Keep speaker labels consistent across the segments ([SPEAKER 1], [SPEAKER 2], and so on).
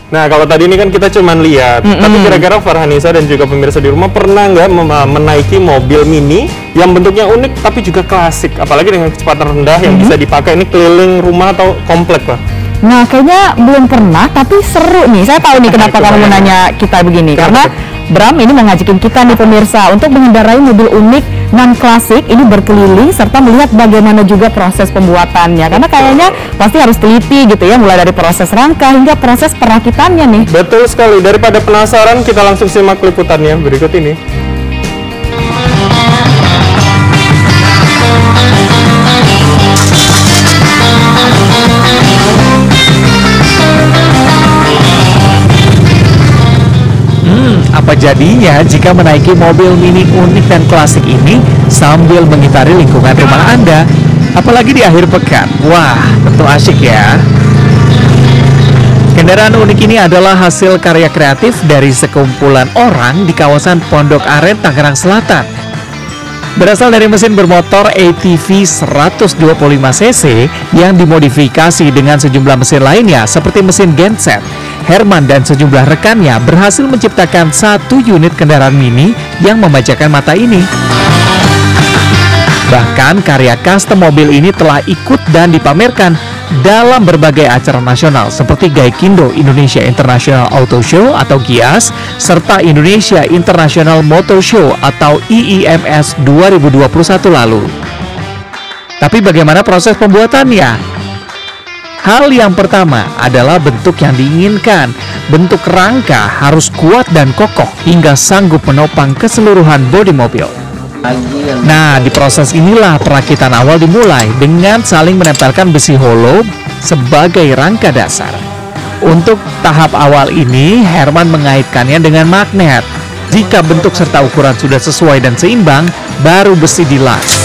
[SPEAKER 1] Nah, kalau tadi ini kan kita cuma lihat, tapi kira-kira Farhanisa dan juga pemirsa di rumah pernah nggak menaiki mobil mini yang bentuknya unik tapi juga klasik, apalagi dengan kecepatan rendah yang bisa dipakai ini keliling rumah atau komplek, Pak?
[SPEAKER 2] Nah, kayaknya belum pernah, tapi seru nih. Saya tahu nih kenapa kamu nanya kita begini, karena Bram ini mau ngajakin kita nih pemirsa untuk mengendarai mobil unik non klasik ini berkeliling serta melihat bagaimana juga proses pembuatannya. Karena kayaknya pasti harus teliti gitu ya, mulai dari proses rangka hingga proses perakitannya nih.
[SPEAKER 1] Betul sekali. Daripada penasaran, kita langsung simak liputannya berikut ini.
[SPEAKER 3] Apa jadinya jika menaiki mobil mini unik dan klasik ini sambil mengitari lingkungan rumah Anda, apalagi di akhir pekan? Wah, tentu asyik ya. Kendaraan unik ini adalah hasil karya kreatif dari sekumpulan orang di kawasan Pondok Aren, Tangerang Selatan. Berasal dari mesin bermotor ATV 125cc yang dimodifikasi dengan sejumlah mesin lainnya seperti mesin genset, Herman dan sejumlah rekannya berhasil menciptakan satu unit kendaraan mini yang memanjakan mata ini. Bahkan karya custom mobil ini telah ikut dan dipamerkan dalam berbagai acara nasional seperti Gaikindo Indonesia International Auto Show atau GIAS serta Indonesia International Motor Show atau IIMS 2021 lalu. Tapi bagaimana proses pembuatannya? Hal yang pertama adalah bentuk yang diinginkan. Bentuk rangka harus kuat dan kokoh hingga sanggup menopang keseluruhan bodi mobil. Nah, di proses inilah perakitan awal dimulai dengan saling menempelkan besi hollow sebagai rangka dasar. Untuk tahap awal ini, Herman mengaitkannya dengan magnet. Jika bentuk serta ukuran sudah sesuai dan seimbang, baru besi dilas.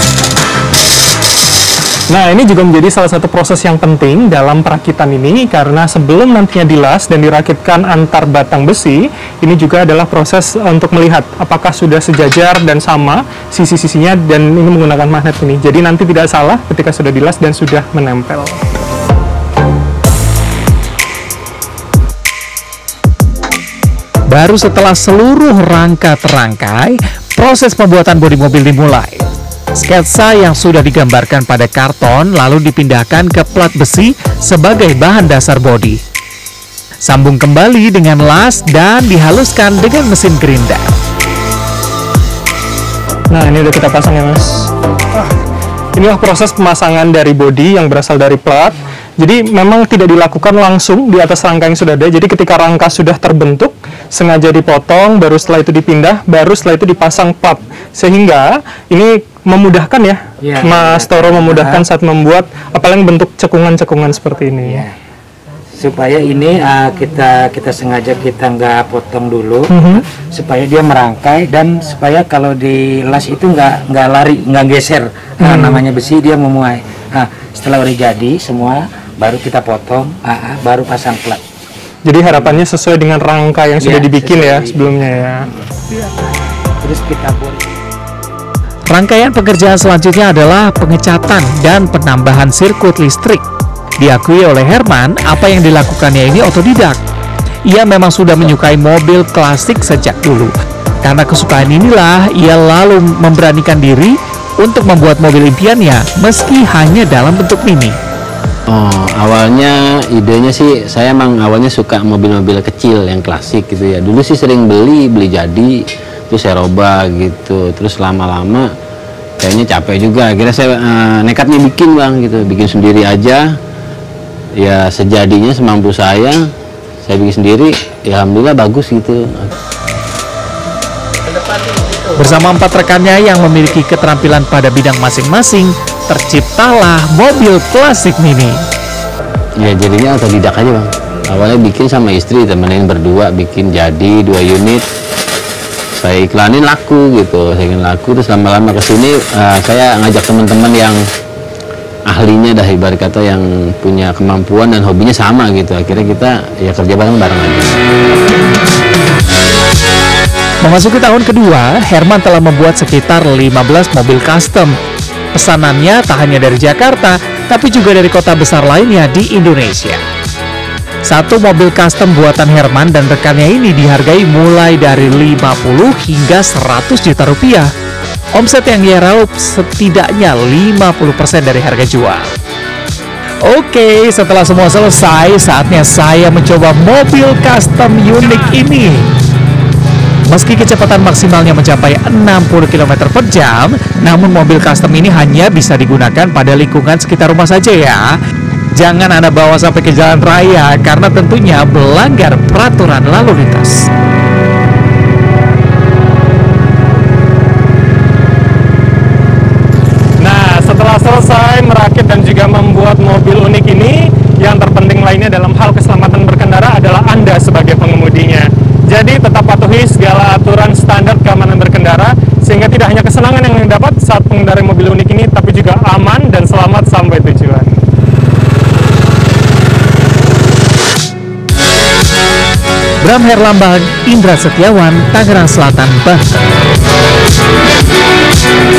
[SPEAKER 1] Nah, ini juga menjadi salah satu proses yang penting dalam perakitan ini karena sebelum nantinya dilas dan dirakitkan antar batang besi, ini juga adalah proses untuk melihat apakah sudah sejajar dan sama sisi-sisinya dan ini menggunakan magnet ini. Jadi nanti tidak salah ketika sudah dilas dan sudah menempel.
[SPEAKER 3] Baru setelah seluruh rangka terangkai, proses pembuatan bodi mobil dimulai. Sketsa yang sudah digambarkan pada karton lalu dipindahkan ke plat besi sebagai bahan dasar bodi. Sambung kembali dengan las dan dihaluskan dengan mesin grinder.
[SPEAKER 1] Nah, ini udah kita pasang ya, Mas. Inilah proses pemasangan dari bodi yang berasal dari plat. Jadi memang tidak dilakukan langsung di atas rangka yang sudah ada. Jadi ketika rangka sudah terbentuk, sengaja dipotong, baru setelah itu dipindah, baru setelah itu dipasang plat. Sehingga ini memudahkan ya, Mas Toro memudahkan saat membuat, apalagi bentuk cekungan-cekungan seperti ini.
[SPEAKER 4] Ya. Supaya ini kita sengaja kita nggak potong dulu, supaya dia merangkai dan supaya kalau dilas itu nggak lari, nggak geser. Namanya besi dia memuai. Nah, setelah udah jadi semua, baru kita potong, baru pasang plat.
[SPEAKER 1] Jadi harapannya sesuai dengan rangka yang sudah dibikin ya sebelumnya ya.
[SPEAKER 4] Terus kita buat.
[SPEAKER 3] Rangkaian pekerjaan selanjutnya adalah pengecatan dan penambahan sirkuit listrik. Diakui oleh Herman, apa yang dilakukannya ini otodidak. Ia memang sudah menyukai mobil klasik sejak dulu. Karena kesukaan inilah, ia lalu memberanikan diri untuk membuat mobil impiannya meski hanya dalam bentuk mini.
[SPEAKER 5] Awalnya idenya sih saya emang awalnya suka mobil-mobil kecil yang klasik gitu ya. Dulu sih sering beli jadi, terus saya robah gitu. Terus lama-lama kayaknya capek juga. Akhirnya saya nekatnya bikin bang gitu, bikin sendiri aja. Ya sejadinya semampu saya bikin sendiri. Ya alhamdulillah bagus gitu.
[SPEAKER 3] Bersama 4 rekannya yang memiliki keterampilan pada bidang masing-masing, terciptalah mobil klasik mini.
[SPEAKER 5] Ya jadinya otodidak aja bang. Awalnya bikin sama istri, temenin berdua, bikin jadi 2 unit. Saya iklanin laku gitu, terus lama-lama kesini saya ngajak teman-teman yang ahlinya dah ibarat kata yang punya kemampuan dan hobinya sama gitu. Akhirnya kita ya kerja bareng-bareng aja.
[SPEAKER 3] Memasuki tahun kedua, Herman telah membuat sekitar 15 mobil custom. Pesanannya tak hanya dari Jakarta, tapi juga dari kota besar lainnya di Indonesia. Satu mobil custom buatan Herman dan rekannya ini dihargai mulai dari 50 hingga 100 juta rupiah. Omset yang ia raup setidaknya 50% dari harga jual. Oke, setelah semua selesai, saatnya saya mencoba mobil custom unik ini. Meski kecepatan maksimalnya mencapai 60 km per jam, namun mobil custom ini hanya bisa digunakan pada lingkungan sekitar rumah saja ya. Jangan Anda bawa sampai ke jalan raya karena tentunya melanggar peraturan lalu lintas.
[SPEAKER 1] Nah, setelah selesai merakit dan juga membuat mobil unik ini, yang terpenting lainnya dalam hal keselamatan berkendara adalah Anda sebagai pengemudinya. Jadi tetap patuhi segala aturan standar keamanan berkendara, sehingga tidak hanya kesenangan yang didapat saat mengendarai mobil unik ini, tapi juga aman dan selamat sampai tujuan.
[SPEAKER 3] Bram Herlambang, Indra Setiawan, Tangerang Selatan, Banten.